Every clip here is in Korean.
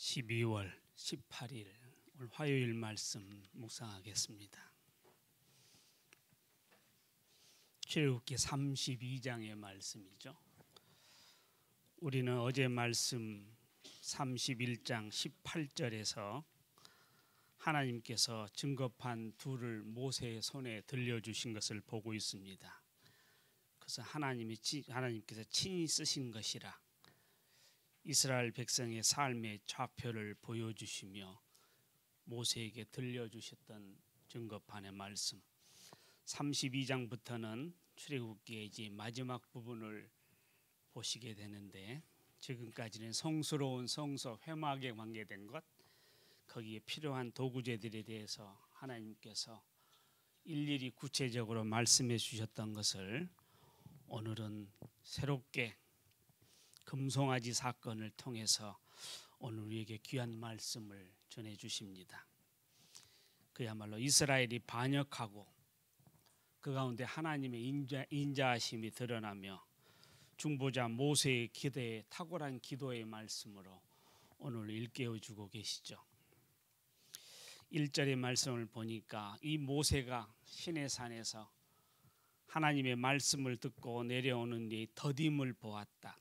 12월 18일 오늘 화요일 말씀 묵상하겠습니다. 출애굽기 32장의 말씀이죠. 우리는 어제 말씀 31장 18절에서 하나님께서 증거판 둘을 모세의 손에 들려주신 것을 보고 있습니다. 그래서 하나님께서 친히 쓰신 것이라 이스라엘 백성의 삶의 좌표를 보여주시며 모세에게 들려주셨던 증거판의 말씀 32장부터는 출애굽기의 이제 마지막 부분을 보시게 되는데, 지금까지는 성스러운 성소 회막에 관계된 것, 거기에 필요한 도구제들에 대해서 하나님께서 일일이 구체적으로 말씀해 주셨던 것을 오늘은 새롭게 금송아지 사건을 통해서 오늘 우리에게 귀한 말씀을 전해 주십니다. 그야말로 이스라엘이 반역하고 그 가운데 하나님의 인자하심이 드러나며 중보자 모세의 기도에 탁월한 기도의 말씀으로 오늘 일깨워주고 계시죠. 1절의 말씀을 보니까 이 모세가 시내산에서 하나님의 말씀을 듣고 내려오는 이 더딤을 보았다.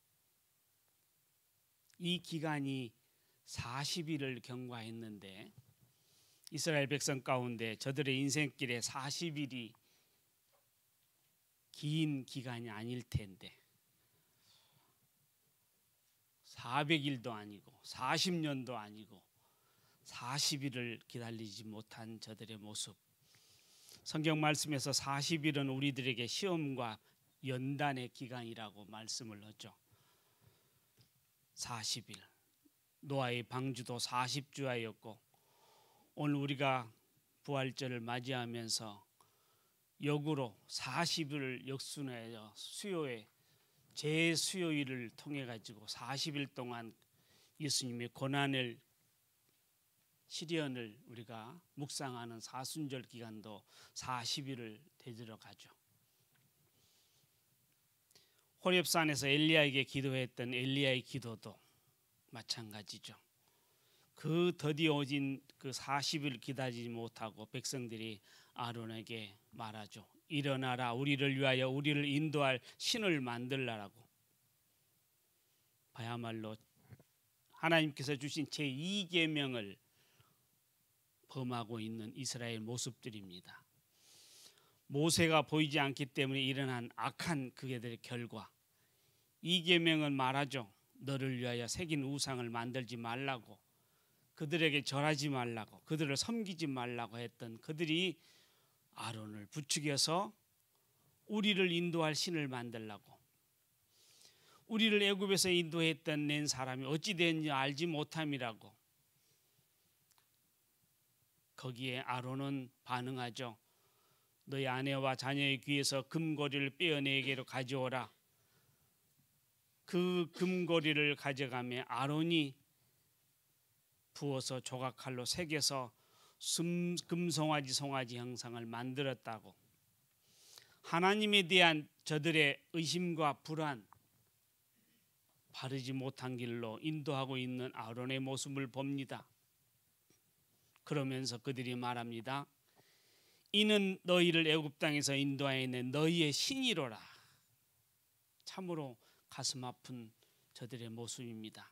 이 기간이 40일을 경과했는데 이스라엘 백성 가운데 저들의 인생길에 40일이 긴 기간이 아닐 텐데 400일도 아니고 40년도 아니고 40일을 기다리지 못한 저들의 모습, 성경 말씀에서 40일은 우리들에게 시험과 연단의 기간이라고 말씀을 하죠. 40일, 노아의 방주도 40주야였고 오늘 우리가 부활절을 맞이하면서 역으로 40일을 역순하여 수요의 제수요일을 통해 가지고 40일 동안 예수님의 고난을 시련을 우리가 묵상하는 사순절 기간도 40일을 되들어 가죠. 호렙산에서 엘리야에게 기도했던 엘리야의 기도도 마찬가지죠. 그 더디어진 그 40일 기다리지 못하고 백성들이 아론에게 말하죠. 일어나라, 우리를 위하여 우리를 인도할 신을 만들라라고. 그야말로 하나님께서 주신 제2계명을 범하고 있는 이스라엘 모습들입니다. 모세가 보이지 않기 때문에 일어난 악한 그들의 결과, 이 계명은 말하죠. 너를 위하여 새긴 우상을 만들지 말라고, 그들에게 절하지 말라고, 그들을 섬기지 말라고 했던 그들이 아론을 부추겨서 우리를 인도할 신을 만들라고, 우리를 애굽에서 인도했던 낸 사람이 어찌 됐는지 알지 못함이라고. 거기에 아론은 반응하죠. 너희 아내와 자녀의 귀에서 금고리를 빼어 내게로 가져오라. 그 금고리를 가져가며 아론이 부어서 조각칼로 새겨서 금송아지 형상을 만들었다고. 하나님에 대한 저들의 의심과 불안, 바르지 못한 길로 인도하고 있는 아론의 모습을 봅니다. 그러면서 그들이 말합니다. 이는 너희를 애굽 땅에서 인도하여낸 너희의 신이로라. 참으로 가슴 아픈 저들의 모습입니다.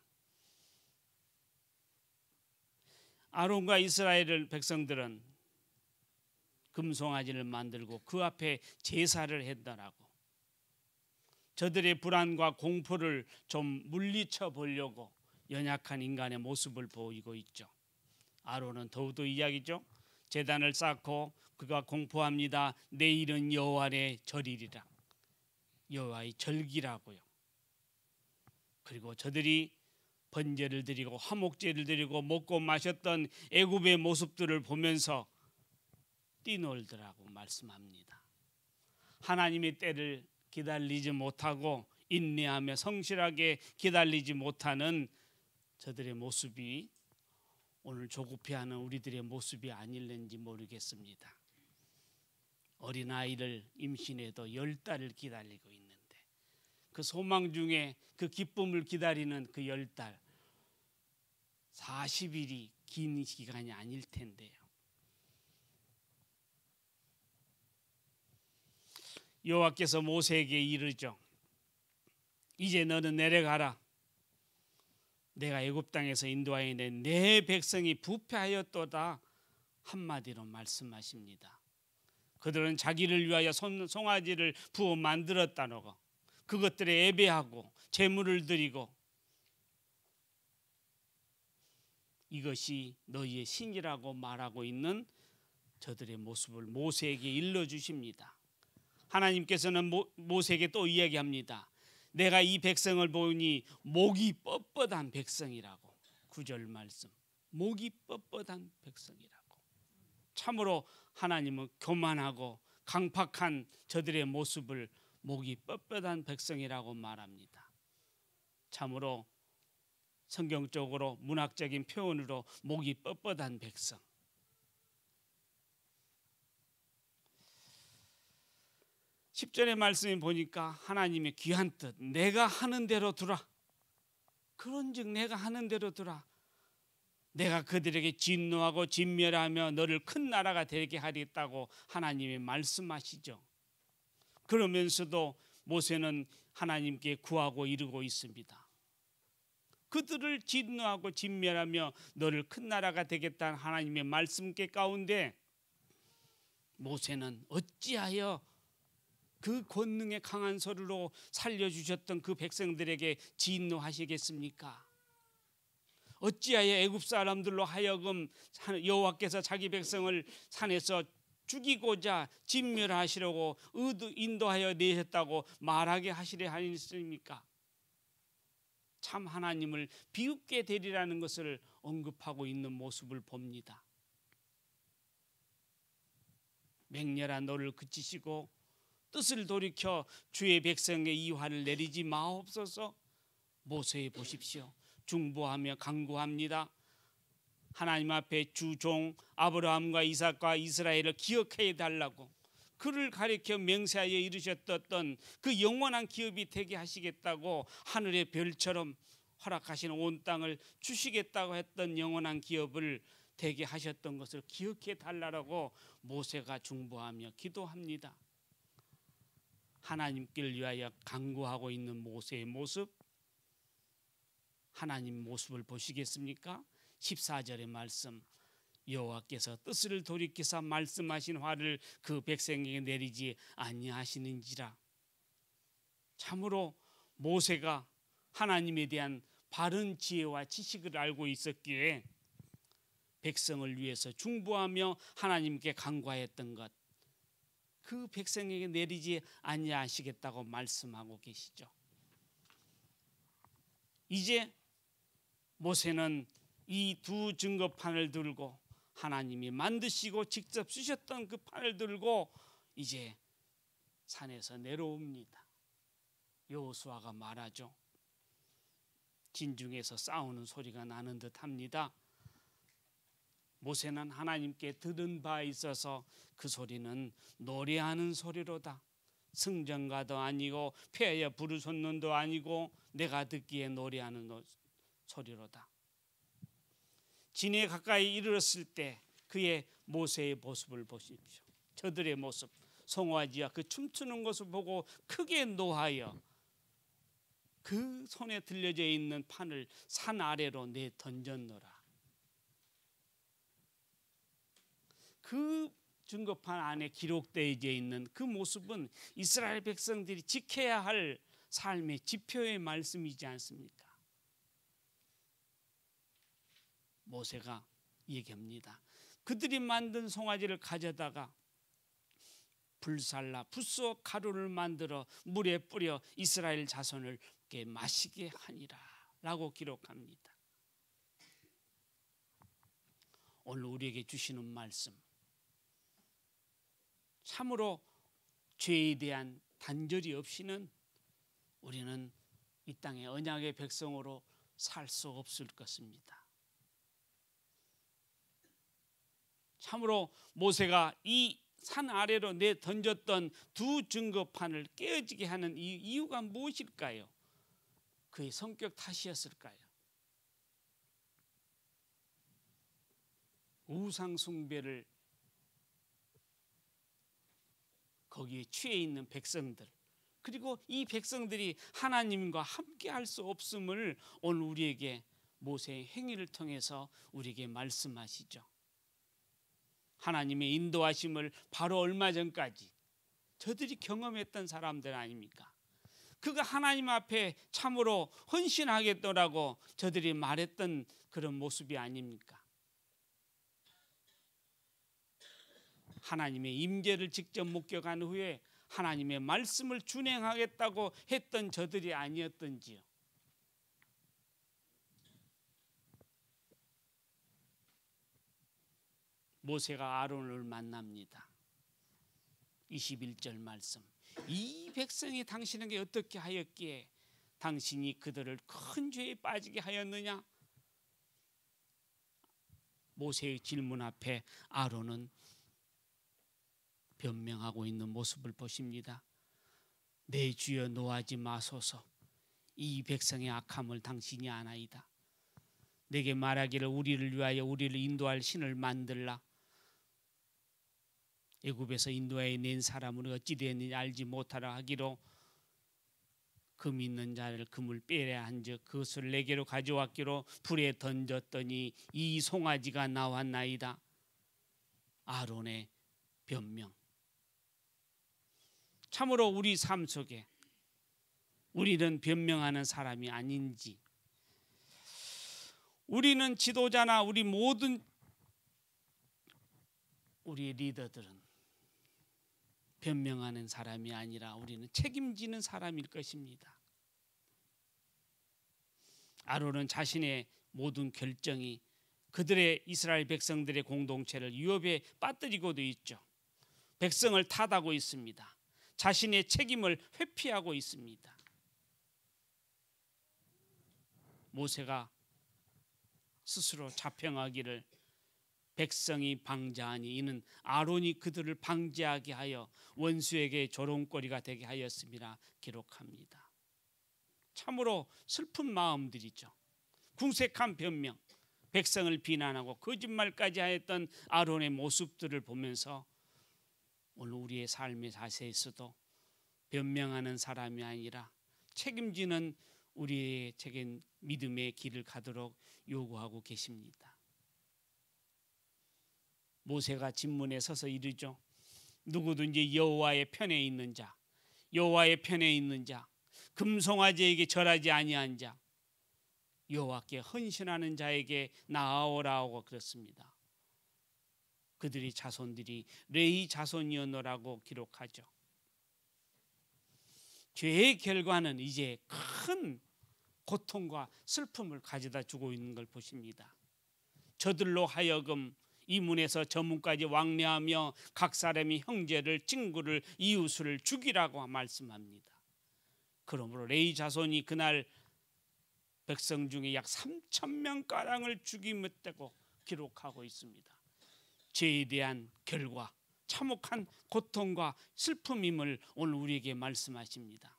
아론과 이스라엘 백성들은 금송아지를 만들고 그 앞에 제사를 했더라고. 저들의 불안과 공포를 좀 물리쳐 보려고 연약한 인간의 모습을 보이고 있죠. 아론은 더욱더 이야기죠. 제단을 쌓고 그가 공포합니다. 내일은 여호와의 절이리라. 여호와의 절기라고요. 그리고 저들이 번제를 드리고 화목제를 드리고 먹고 마셨던 애굽의 모습들을 보면서 뛰놀더라고 말씀합니다. 하나님의 때를 기다리지 못하고 인내하며 성실하게 기다리지 못하는 저들의 모습이 오늘 조급해하는 우리들의 모습이 아닐는지 모르겠습니다. 어린아이를 임신해도 10달을 기다리고 있는데 그 소망 중에 그 기쁨을 기다리는 그 10달, 40일이 긴 기간이 아닐 텐데요. 여호와께서 모세에게 이르죠. 이제 너는 내려가라. 내가 애굽 땅에서 인도하여 낸 내 백성이 부패하였도다. 한마디로 말씀하십니다. 그들은 자기를 위하여 송아지를 부어 만들었다노고 그것들에 예배하고 제물을 드리고 이것이 너희의 신이라고 말하고 있는 저들의 모습을 모세에게 일러주십니다. 하나님께서는 모세에게 또 이야기합니다. 내가 이 백성을 보니 목이 뻣뻣한 백성이라고. 9절 말씀, 목이 뻣뻣한 백성이라고. 참으로 하나님은 교만하고 강팍한 저들의 모습을 목이 뻣뻣한 백성이라고 말합니다. 참으로 성경적으로 문학적인 표현으로 목이 뻣뻣한 백성. 10절의 말씀에 보니까 하나님의 귀한 뜻, 내가 하는 대로 두라. 그런즉 내가 하는 대로 두라. 내가 그들에게 진노하고 진멸하며 너를 큰 나라가 되게 하겠다고 하나님이 말씀하시죠. 그러면서도 모세는 하나님께 구하고 이르고 있습니다. 그들을 진노하고 진멸하며 너를 큰 나라가 되겠다는 하나님의 말씀 가운데 모세는 어찌하여 그 권능의 강한 소리로 살려주셨던 그 백성들에게 진노하시겠습니까? 어찌하여 애굽 사람들로 하여금 여호와께서 자기 백성을 산에서 죽이고자 진멸하시려고 인도하여 내셨다고 말하게 하시려 하셨습니까? 참 하나님을 비웃게 되리라는 것을 언급하고 있는 모습을 봅니다. 맹렬한 너를 그치시고 뜻을 돌이켜 주의 백성의 이 화를 내리지 마옵소서. 모세에 보십시오. 중보하며 간구합니다. 하나님 앞에 주종 아브라함과 이삭과 이스라엘을 기억해 달라고 그를 가리켜 맹세하여 이루셨던 그 영원한 기업이 되게 하시겠다고 하늘의 별처럼 허락하신 온 땅을 주시겠다고 했던 영원한 기업을 되게 하셨던 것을 기억해 달라고 모세가 중보하며 기도합니다. 하나님께를 위하여 간구하고 있는 모세의 모습, 하나님 모습을 보시겠습니까? 14절의 말씀, 여호와께서 뜻을 돌이키사 말씀하신 화를 그 백성에게 내리지 아니하시는지라. 참으로 모세가 하나님에 대한 바른 지혜와 지식을 알고 있었기에 백성을 위해서 중보하며 하나님께 간구하였던 것, 그 백성에게 내리지 아니하시겠다고 말씀하고 계시죠. 이제 모세는 이 두 증거판을 들고 하나님이 만드시고 직접 쓰셨던 그 판을 들고 이제 산에서 내려옵니다. 여호수아가 말하죠. 진중에서 싸우는 소리가 나는 듯합니다. 모세는 하나님께 들은 바 있어서 그 소리는 노래하는 소리로다. 승전가도 아니고 폐하여 부르짖는도 아니고 내가 듣기에 노래하는 소리로다. 진에 가까이 이르렀을 때 그의 모세의 모습을 보십시오. 저들의 모습, 송아지와 그 춤추는 것을 보고 크게 노하여 그 손에 들려져 있는 판을 산 아래로 내 던졌노라. 그 증거판 안에 기록되어 있는 그 모습은 이스라엘 백성들이 지켜야 할 삶의 지표의 말씀이지 않습니까? 모세가 얘기합니다. 그들이 만든 송아지를 가져다가 불살라 붓소 가루를 만들어 물에 뿌려 이스라엘 자손을 마시게 하니라 라고 기록합니다. 오늘 우리에게 주시는 말씀, 참으로 죄에 대한 단절이 없이는 우리는 이 땅의 언약의 백성으로 살 수 없을 것입니다. 참으로 모세가 이 산 아래로 내 던졌던 두 증거판을 깨어지게 하는 이 이유가 무엇일까요? 그의 성격 탓이었을까요? 우상 숭배를 거기에 취해 있는 백성들, 그리고 이 백성들이 하나님과 함께 할 수 없음을 오늘 우리에게 모세의 행위를 통해서 우리에게 말씀하시죠. 하나님의 인도하심을 바로 얼마 전까지 저들이 경험했던 사람들 아닙니까? 그가 하나님 앞에 참으로 헌신하겠더라고 저들이 말했던 그런 모습이 아닙니까? 하나님의 임재를 직접 목격한 후에 하나님의 말씀을 준행하겠다고 했던 저들이 아니었던지요. 모세가 아론을 만납니다. 21절 말씀. 이 백성이 당신에게 어떻게 하였기에 당신이 그들을 큰 죄에 빠지게 하였느냐? 모세의 질문 앞에 아론은 변명하고 있는 모습을 보십니다. 내 주여 노하지 마소서. 이 백성의 악함을 당신이 아나이다. 내게 말하기를 우리를 위하여 우리를 인도할 신을 만들라. 애굽에서 인도해 낸 사람은 어찌 되었느냐 알지 못하라 하기로 금 있는 자를 금을 빼려 한즉 그것을 내게로 가져왔기로 불에 던졌더니 이 송아지가 나왔나이다. 아론의 변명. 참으로 우리 삶 속에 우리는 변명하는 사람이 아닌지, 우리는 지도자나 우리 모든 우리의 리더들은 변명하는 사람이 아니라 우리는 책임지는 사람일 것입니다. 아론은 자신의 모든 결정이 그들의 이스라엘 백성들의 공동체를 위협에 빠뜨리고도 있죠. 백성을 탓하고 있습니다. 자신의 책임을 회피하고 있습니다. 모세가 스스로 자평하기를 백성이 방자하니 이는 아론이 그들을 방지하게 하여 원수에게 조롱거리가 되게 하였음이라 기록합니다. 참으로 슬픈 마음들이죠. 궁색한 변명, 백성을 비난하고 거짓말까지 하였던 아론의 모습들을 보면서 오늘 우리의 삶의 자세에서도 변명하는 사람이 아니라 책임지는 우리의 책임 믿음의 길을 가도록 요구하고 계십니다. 모세가 진문에 서서 이르죠. 누구든지 여호와의 편에 있는 자, 여호와의 편에 있는 자, 금송아지에게 절하지 아니한 자, 여호와께 헌신하는 자에게 나아오라고 그랬습니다. 그들이 자손들이 레위 자손이었노라고 기록하죠. 죄의 결과는 이제 큰 고통과 슬픔을 가져다 주고 있는 걸 보십니다. 저들로 하여금 이 문에서 저 문까지 왕래하며 각 사람이 형제를, 친구를, 이웃을 죽이라고 말씀합니다. 그러므로 레위 자손이 그날 백성 중에 약 3,000명가량을 죽임했다고 기록하고 있습니다. 죄에 대한 결과, 참혹한 고통과 슬픔임을 오늘 우리에게 말씀하십니다.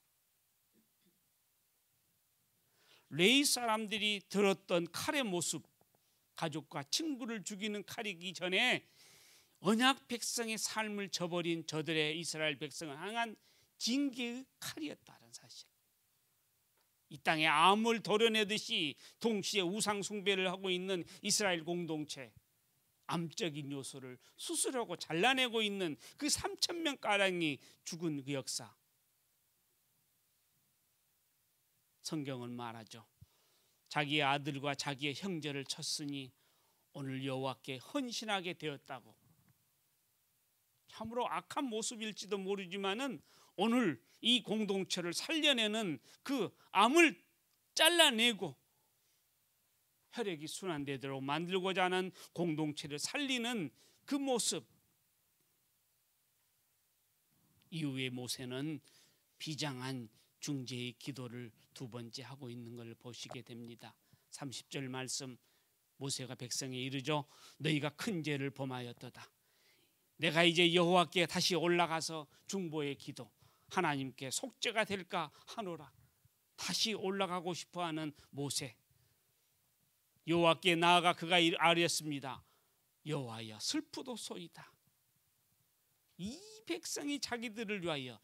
레위 사람들이 들었던 칼의 모습, 가족과 친구를 죽이는 칼이기 전에 언약 백성의 삶을 저버린 저들의 이스라엘 백성을 향한 징계의 칼이었다는 사실. 이 땅에 암을 도려내듯이 동시에 우상 숭배를 하고 있는 이스라엘 공동체, 암적인 요소를 수술하고 잘라내고 있는 그 3,000명가량이 죽은 그 역사, 성경은 말하죠. 자기의 아들과 자기의 형제를 쳤으니 오늘 여호와께 헌신하게 되었다고. 참으로 악한 모습일지도 모르지만은 오늘 이 공동체를 살려내는 그 암을 잘라내고 혈액이 순환되도록 만들고자 하는 공동체를 살리는 그 모습. 이후에 모세는 비장한 중재의 기도를 두 번째 하고 있는 걸 보시게 됩니다. 30절 말씀, 모세가 백성에 이르죠. 너희가 큰 죄를 범하였도다. 내가 이제 여호와께 다시 올라가서 중보의 기도, 하나님께 속죄가 될까 하노라. 다시 올라가고 싶어하는 모세. 여호와께 나아가 그가 아뢰었습니다. 여호와여 슬프도소이다. 이 백성이 자기들을 위하여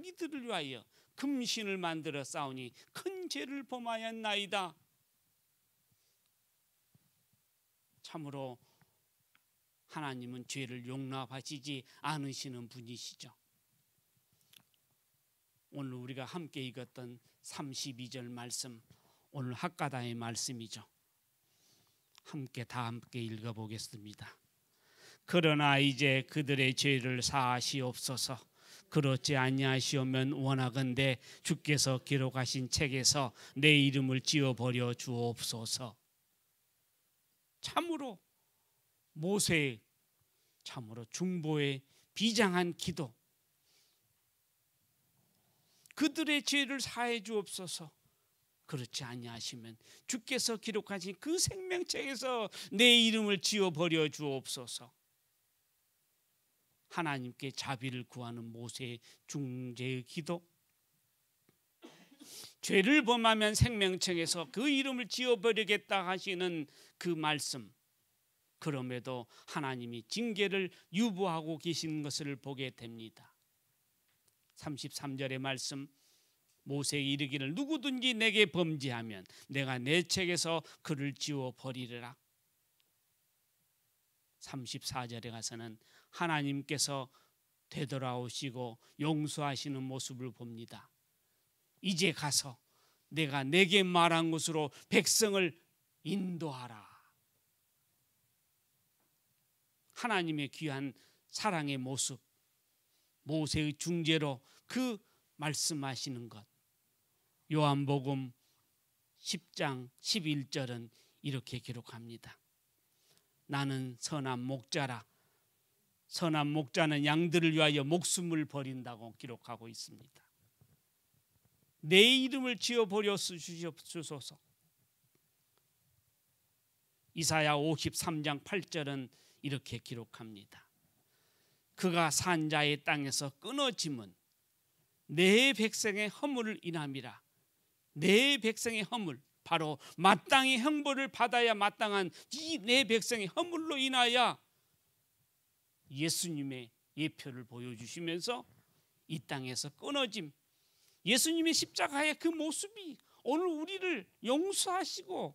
금신을 만들어 싸우니 큰 죄를 범하였나이다. 참으로 하나님은 죄를 용납하시지 않으시는 분이시죠. 오늘 우리가 함께 읽었던 32절 말씀, 오늘 학가다의 말씀이죠. 함께 읽어보겠습니다. 그러나 이제 그들의 죄를 사하시옵소서. 그렇지 아니하시오면 원하건대 주께서 기록하신 책에서 내 이름을 지워버려 주옵소서. 참으로 모세의 참으로 중보의 비장한 기도, 그들의 죄를 사해 주옵소서. 그렇지 아니하시면 주께서 기록하신 그 생명책에서 내 이름을 지워버려 주옵소서. 하나님께 자비를 구하는 모세의 중재의 기도, 죄를 범하면 생명책에서 그 이름을 지워버리겠다 하시는 그 말씀, 그럼에도 하나님이 징계를 유보하고 계신 것을 보게 됩니다. 33절의 말씀, 모세에게 이르기를 누구든지 내게 범죄하면 내가 내 책에서 그를 지워버리리라. 34절에 가서는 하나님께서 되돌아오시고 용서하시는 모습을 봅니다. 이제 가서 내가 내게 말한 곳으로 백성을 인도하라. 하나님의 귀한 사랑의 모습, 모세의 중재로 그 말씀하시는 것, 요한복음 10장 11절은 이렇게 기록합니다. 나는 선한 목자라. 선한 목자는 양들을 위하여 목숨을 버린다고 기록하고 있습니다. 내 이름을 지어버려 주시옵소서. 이사야 53장 8절은 이렇게 기록합니다. 그가 산 자의 땅에서 끊어짐은 내 백성의 허물을 인함이라. 내 백성의 허물, 바로 마땅히 형벌을 받아야 마땅한 이 내 백성의 허물로 인하여 예수님의 예표를 보여주시면서 이 땅에서 끊어짐, 예수님의 십자가의 그 모습이 오늘 우리를 용서하시고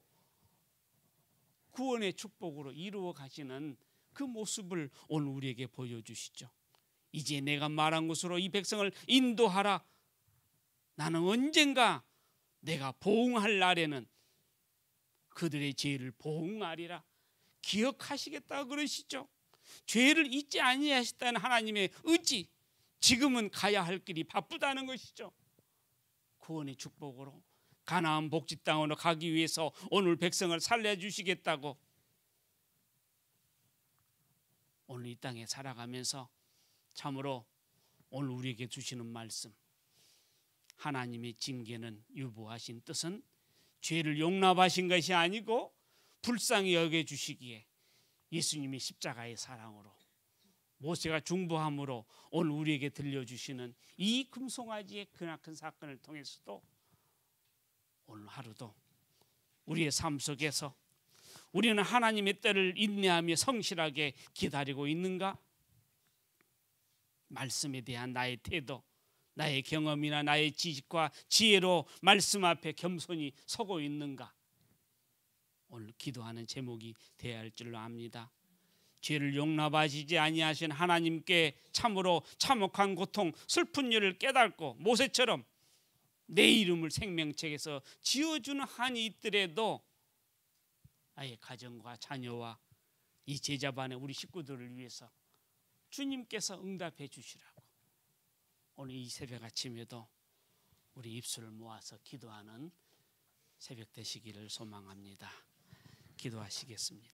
구원의 축복으로 이루어 가시는 그 모습을 오늘 우리에게 보여주시죠. 이제 내가 말한 곳으로 이 백성을 인도하라. 나는 언젠가 내가 보응할 날에는 그들의 죄를 보응하리라. 기억하시겠다 그러시죠. 죄를 잊지 아니하셨다는 하나님의 의지, 지금은 가야 할 길이 바쁘다는 것이죠. 구원의 축복으로 가나안 복지 땅으로 가기 위해서 오늘 백성을 살려주시겠다고 오늘 이 땅에 살아가면서 참으로 오늘 우리에게 주시는 말씀, 하나님의 징계는 유보하신 뜻은 죄를 용납하신 것이 아니고 불쌍히 여겨주시기에 예수님의 십자가의 사랑으로, 모세가 중보함으로 오늘 우리에게 들려주시는 이 금송아지의 크나큰 사건을 통해서도 오늘 하루도 우리의 삶 속에서 우리는 하나님의 때를 인내하며 성실하게 기다리고 있는가? 말씀에 대한 나의 태도, 나의 경험이나 나의 지식과 지혜로 말씀 앞에 겸손히 서고 있는가? 오늘 기도하는 제목이 되어야 할 줄로 압니다. 죄를 용납하시지 아니하신 하나님께 참으로 참혹한 고통, 슬픈 일을 깨닫고 모세처럼 내 이름을 생명책에서 지어주는 한이 있더라도 나의 가정과 자녀와 이 제자반의 우리 식구들을 위해서 주님께서 응답해 주시라고 오늘 이 새벽 아침에도 우리 입술을 모아서 기도하는 새벽 되시기를 소망합니다. 기도하시겠습니다.